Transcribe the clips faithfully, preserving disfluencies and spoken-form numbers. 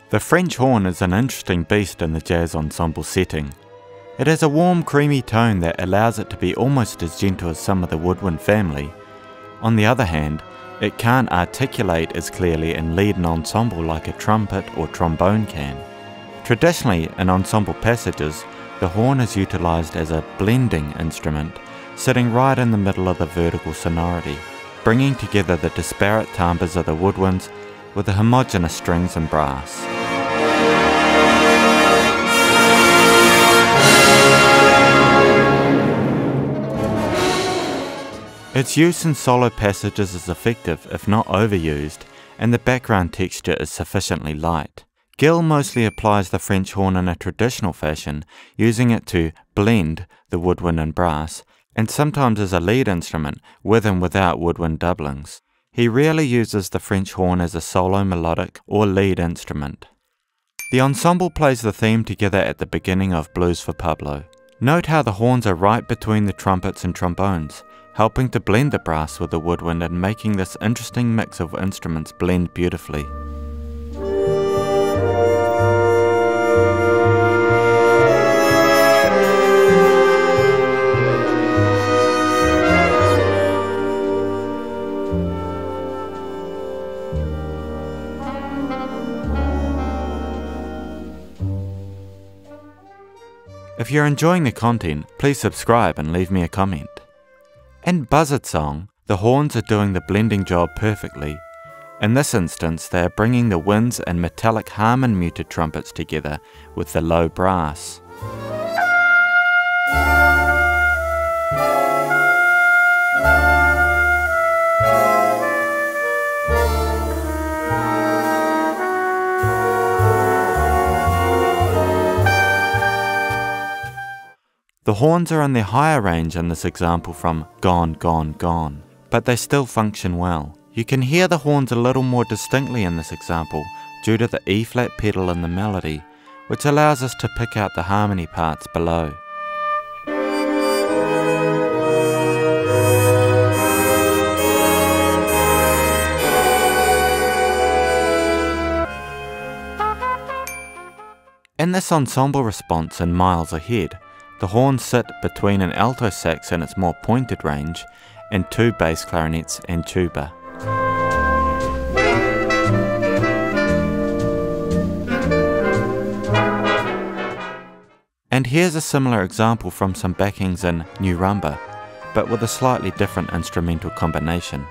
The French horn is an interesting beast in the jazz ensemble setting. It has a warm, creamy tone that allows it to be almost as gentle as some of the woodwind family. On the other hand, it can't articulate as clearly and lead an ensemble like a trumpet or trombone can. Traditionally, in ensemble passages, the horn is utilised as a blending instrument, sitting right in the middle of the vertical sonority, bringing together the disparate timbres of the woodwinds with the homogeneous strings and brass. Its use in solo passages is effective if not overused, and the background texture is sufficiently light. Gil mostly applies the French horn in a traditional fashion, using it to blend the woodwind and brass, and sometimes as a lead instrument with and without woodwind doublings. He rarely uses the French horn as a solo melodic or lead instrument. The ensemble plays the theme together at the beginning of Blues for Pablo. Note how the horns are right between the trumpets and trombones, helping to blend the brass with the woodwind and making this interesting mix of instruments blend beautifully. If you're enjoying the content, please subscribe and leave me a comment. In Buzzard Song, the horns are doing the blending job perfectly. In this instance, they are bringing the winds and metallic harmon muted trumpets together with the low brass. The horns are in their higher range in this example from Gone, Gone, Gone, but they still function well. You can hear the horns a little more distinctly in this example due to the E-flat pedal in the melody, which allows us to pick out the harmony parts below. In this ensemble response in Miles Ahead, the horns sit between an alto sax in its more pointed range and two bass clarinets and tuba. And here's a similar example from some backings in New Rumba, but with a slightly different instrumental combination.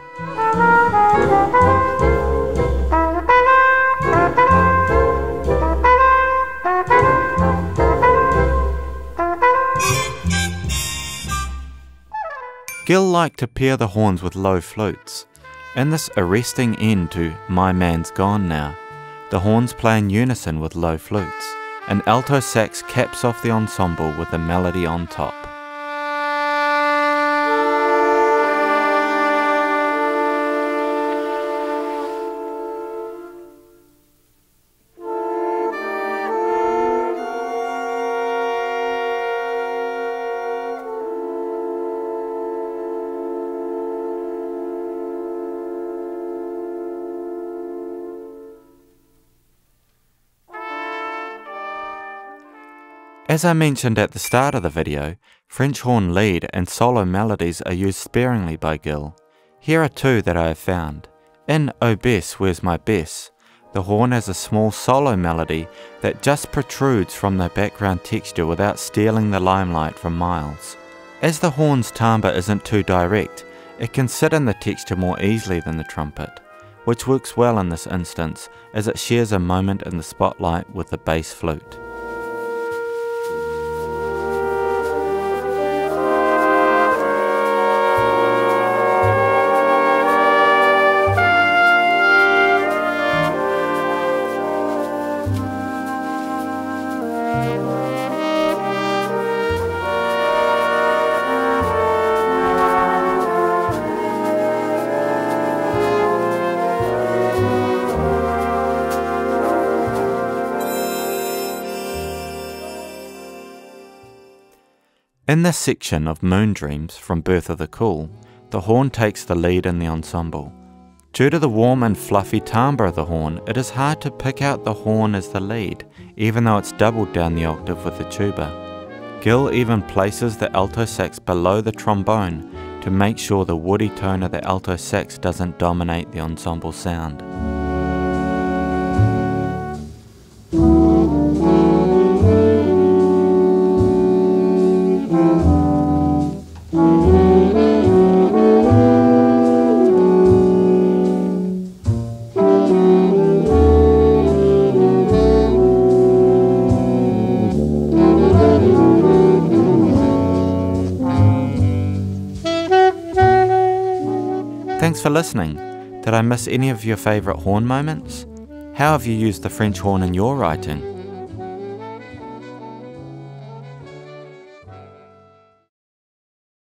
Gil liked to pair the horns with low flutes. In this arresting end to My Man's Gone Now, the horns play in unison with low flutes. An alto sax caps off the ensemble with the melody on top. As I mentioned at the start of the video, French horn lead and solo melodies are used sparingly by Gil. Here are two that I have found. In Oh Bess, Where's My Bess, the horn has a small solo melody that just protrudes from the background texture without stealing the limelight from Miles. As the horn's timbre isn't too direct, it can sit in the texture more easily than the trumpet, which works well in this instance as it shares a moment in the spotlight with the bass flute. In this section of Moon Dreams from Birth of the Cool, the horn takes the lead in the ensemble. Due to the warm and fluffy timbre of the horn, it is hard to pick out the horn as the lead, even though it's doubled down the octave with the tuba. Gil even places the alto sax below the trombone to make sure the woody tone of the alto sax doesn't dominate the ensemble sound. Thanks for listening. Did I miss any of your favourite horn moments? How have you used the French horn in your writing?